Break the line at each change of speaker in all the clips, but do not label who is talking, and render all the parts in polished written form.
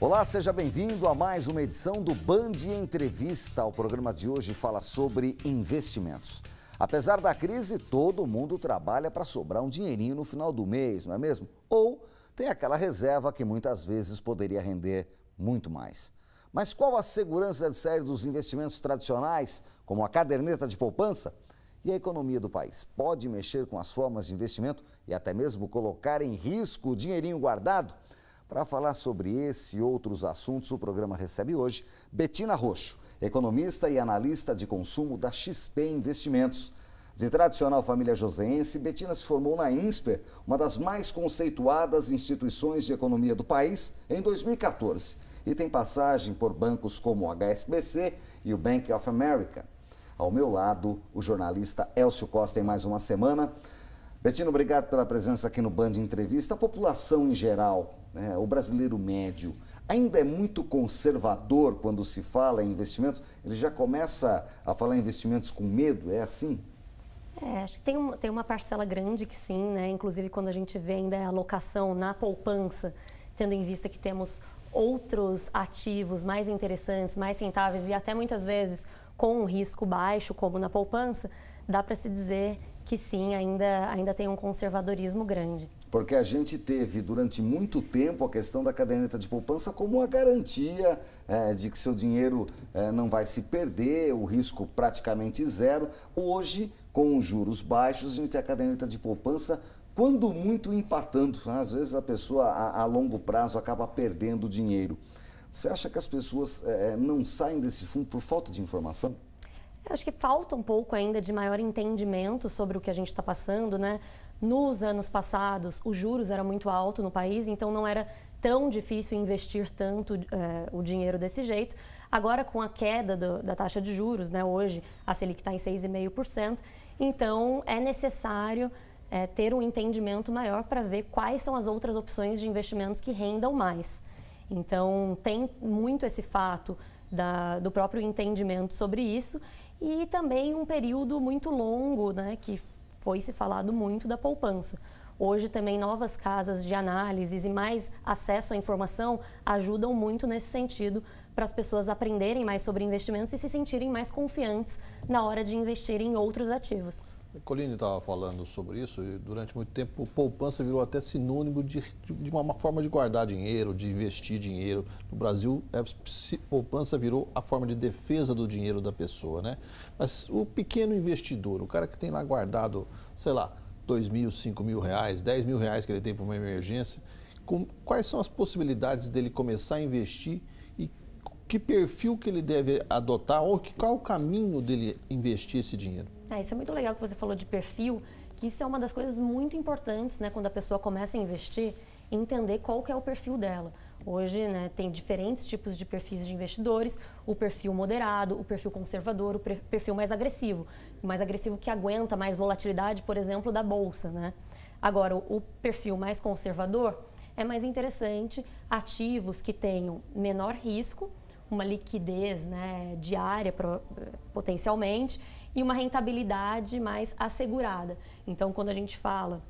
Olá, seja bem-vindo a mais uma edição do Band Entrevista. O programa de hoje fala sobre investimentos. Apesar da crise, todo mundo trabalha para sobrar um dinheirinho no final do mês, não é mesmo? Ou tem aquela reserva que muitas vezes poderia render muito mais. Mas qual a segurança de sair dos investimentos tradicionais, como a caderneta de poupança? E a economia do país pode mexer com as formas de investimento e até mesmo colocar em risco o dinheirinho guardado? Para falar sobre esse e outros assuntos, o programa recebe hoje Betina Roxo, economista e analista de consumo da XP Investimentos. De tradicional família joseense, Betina se formou na INSPER, uma das mais conceituadas instituições de economia do país, em 2014. E tem passagem por bancos como o HSBC e o Bank of America. Ao meu lado, o jornalista Elcio Costa em mais uma semana. Betina, obrigado pela presença aqui no Band Entrevista. A população em geral, né, o brasileiro médio, ainda é muito conservador quando se fala em investimentos? Ele já começa a falar em investimentos com medo, é assim?
Acho que tem uma parcela grande que sim, né? Inclusive quando a gente vê ainda a alocação na poupança, tendo em vista que temos outros ativos mais interessantes, mais rentáveis e até muitas vezes com um risco baixo, como na poupança, dá para se dizer que sim, ainda tem um conservadorismo grande.
Porque a gente teve durante muito tempo a questão da caderneta de poupança como uma garantia de que seu dinheiro não vai se perder, o risco praticamente zero. Hoje, com os juros baixos, a gente tem a caderneta de poupança, quando muito empatando. Às vezes a pessoa a longo prazo acaba perdendo dinheiro. Você acha que as pessoas não saem desse fundo por falta de informação?
Eu acho que falta um pouco ainda de maior entendimento sobre o que a gente está passando, né? Nos anos passados, os juros eram muito altos no país, então não era tão difícil investir tanto o dinheiro desse jeito. Agora, com a queda da taxa de juros, né? Hoje a Selic está em 6,5%, então é necessário ter um entendimento maior para ver quais são as outras opções de investimentos que rendam mais. Então, tem muito esse fato do próprio entendimento sobre isso e também um período muito longo, né, que foi se falado muito da poupança. Hoje também novas casas de análises e mais acesso à informação ajudam muito nesse sentido para as pessoas aprenderem mais sobre investimentos e se sentirem mais confiantes na hora de investir em outros ativos.
Colini estava falando sobre isso e durante muito tempo poupança virou até sinônimo de uma forma de guardar dinheiro, de investir dinheiro. No Brasil, poupança virou a forma de defesa do dinheiro da pessoa, né? Mas o pequeno investidor, o cara que tem lá guardado, sei lá, 2 mil, 5 mil reais, 10 mil reais que ele tem para uma emergência, quais são as possibilidades dele começar a investir e que perfil que ele deve adotar ou qual o caminho dele investir esse dinheiro?
Isso é muito legal que você falou de perfil, que isso é uma das coisas muito importantes, né, quando a pessoa começa a investir, entender qual que é o perfil dela. Hoje, né, tem diferentes tipos de perfis de investidores, o perfil moderado, o perfil conservador, o perfil mais agressivo que aguenta mais volatilidade, por exemplo, da bolsa, né? Agora, o perfil mais conservador é mais interessante ativos que tenham menor risco, uma liquidez, né, diária potencialmente e uma rentabilidade mais assegurada. Então, quando a gente fala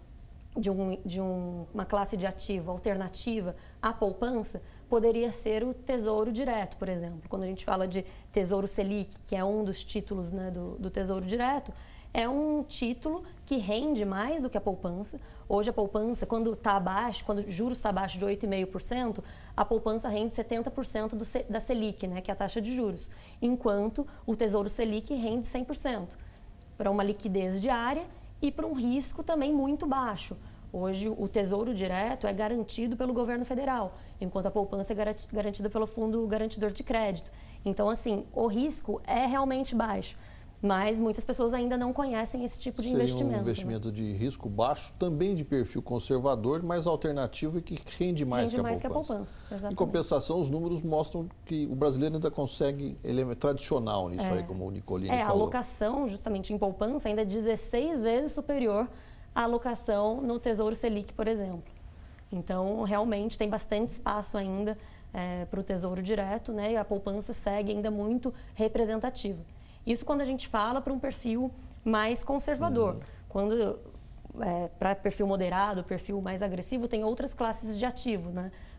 de uma classe de ativo alternativa à poupança, poderia ser o Tesouro Direto, por exemplo. Quando a gente fala de Tesouro Selic, que é um dos títulos, né, do Tesouro Direto, é um título que rende mais do que a poupança. Hoje a poupança, quando o juros está abaixo de 8,5%, a poupança rende 70% da Selic, né, que é a taxa de juros, enquanto o Tesouro Selic rende 100%, para uma liquidez diária e para um risco também muito baixo. Hoje o Tesouro Direto é garantido pelo governo federal, enquanto a poupança é garantida pelo Fundo Garantidor de Crédito. Então, assim, o risco é realmente baixo. Mas muitas pessoas ainda não conhecem esse tipo de investimento.
Seria um investimento, né, de risco baixo, também de perfil conservador, mais alternativo e que rende mais que a poupança. Em compensação, os números mostram que o brasileiro ainda consegue, ele é tradicional nisso aí, como o Nicolini falou.
A alocação justamente em poupança ainda é 16 vezes superior à alocação no Tesouro Selic, por exemplo. Então, realmente tem bastante espaço ainda para o Tesouro Direto, né, e a poupança segue ainda muito representativa. Isso quando a gente fala para um perfil mais conservador. Quando para perfil moderado, perfil mais agressivo, tem outras classes de ativo, né?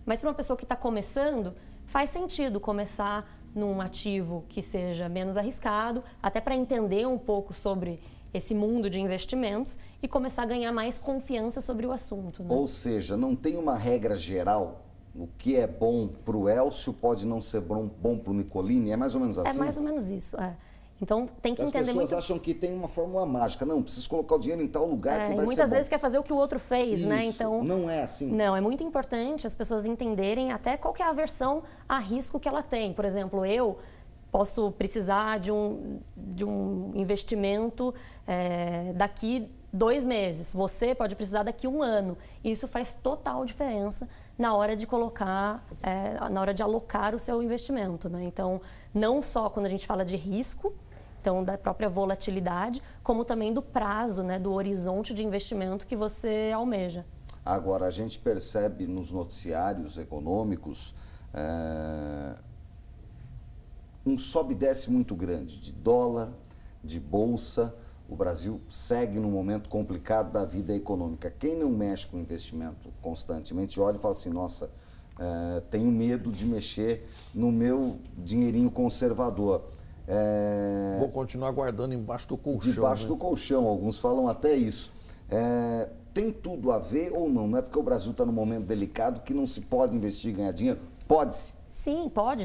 Mas para uma pessoa que está começando, faz sentido começar num ativo que seja menos arriscado, até para entender um pouco sobre esse mundo de investimentos e começar a ganhar mais confiança sobre o assunto. Né?
Ou seja, não tem uma regra geral. O que é bom para o Elcio pode não ser bom para o Nicolini? É mais ou menos assim?
É mais ou menos isso, Então tem que
As
entender
pessoas
muito.
acham que tem uma fórmula mágica. Não, preciso colocar o dinheiro em tal lugar que vai ser bom.
Muitas vezes quer fazer o que o outro fez,
Isso,
né? Então
não é assim.
Não, é muito importante as pessoas entenderem até qual que é a aversão a risco que ela tem. Por exemplo, eu posso precisar de um investimento daqui 2 meses. Você pode precisar daqui 1 ano. E isso faz total diferença na hora de colocar, na hora de alocar o seu investimento, né? Então, não só quando a gente fala de risco, então da própria volatilidade, como também do prazo, né, do horizonte de investimento que você almeja.
Agora, a gente percebe nos noticiários econômicos um sobe e desce muito grande de dólar, de bolsa. O Brasil segue num momento complicado da vida econômica. Quem não mexe com investimento constantemente olha e fala assim, nossa, tenho medo de mexer no meu dinheirinho conservador.
Vou continuar guardando embaixo do colchão.
Debaixo do colchão, alguns falam até isso. Tem tudo a ver ou não? Não é porque o Brasil está num momento delicado que não se pode investir e ganhar dinheiro? Pode-se.
Sim, pode.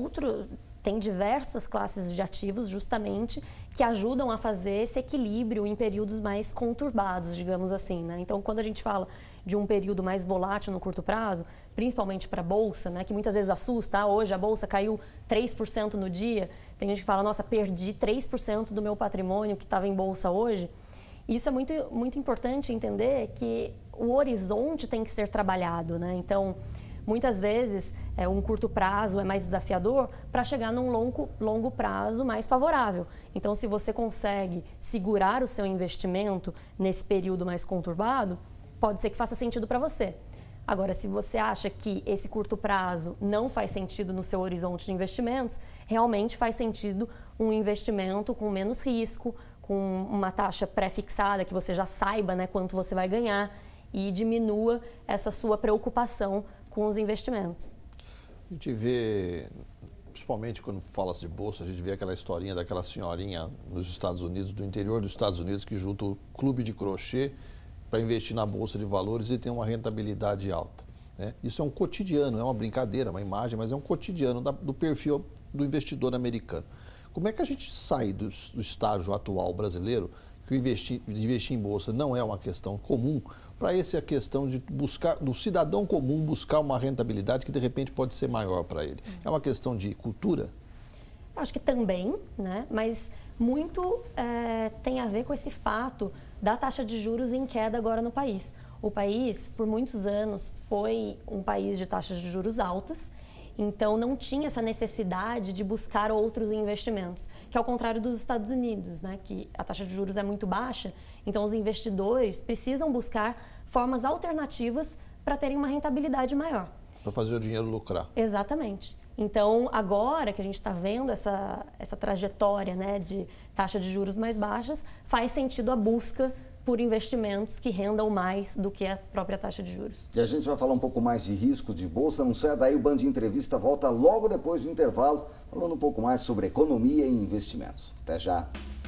Tem diversas classes de ativos, justamente, que ajudam a fazer esse equilíbrio em períodos mais conturbados, digamos assim, né? Então, quando a gente fala de um período mais volátil no curto prazo, principalmente para a Bolsa, né, que muitas vezes assusta, hoje a Bolsa caiu 3% no dia, tem gente que fala, nossa, perdi 3% do meu patrimônio que estava em Bolsa hoje. Isso é muito, muito importante entender que o horizonte tem que ser trabalhado, né? Então, muitas vezes, um curto prazo é mais desafiador para chegar num longo prazo mais favorável. Então, se você consegue segurar o seu investimento nesse período mais conturbado, pode ser que faça sentido para você. Agora, se você acha que esse curto prazo não faz sentido no seu horizonte de investimentos, realmente faz sentido um investimento com menos risco, com uma taxa pré-fixada, que você já saiba, né, quanto você vai ganhar e diminua essa sua preocupação com os investimentos.
A gente vê, principalmente quando fala de bolsa, a gente vê aquela historinha daquela senhorinha nos Estados Unidos, do interior dos Estados Unidos, que junta o clube de crochê para investir na bolsa de valores e tem uma rentabilidade alta, né? Isso é um cotidiano, é uma brincadeira, uma imagem, mas é um cotidiano do perfil do investidor americano. Como é que a gente sai do estágio atual brasileiro, que investir em bolsa não é uma questão comum, para essa questão de buscar, do cidadão comum buscar uma rentabilidade que de repente pode ser maior para ele? É uma questão de cultura?
Acho que também, né? Mas muito tem a ver com esse fato da taxa de juros em queda agora no país. O país, por muitos anos, foi um país de taxas de juros altas, então não tinha essa necessidade de buscar outros investimentos, que é ao contrário dos Estados Unidos, né, que a taxa de juros é muito baixa, então os investidores precisam buscar formas alternativas para terem uma rentabilidade maior.
Para fazer o dinheiro lucrar.
Exatamente. Então, agora que a gente está vendo essa trajetória, né, de taxa de juros mais baixas, faz sentido a busca por investimentos que rendam mais do que a própria taxa de juros.
E a gente vai falar um pouco mais de risco de bolsa, não saia daí, o Band Entrevista volta logo depois do intervalo, falando um pouco mais sobre economia e investimentos. Até já!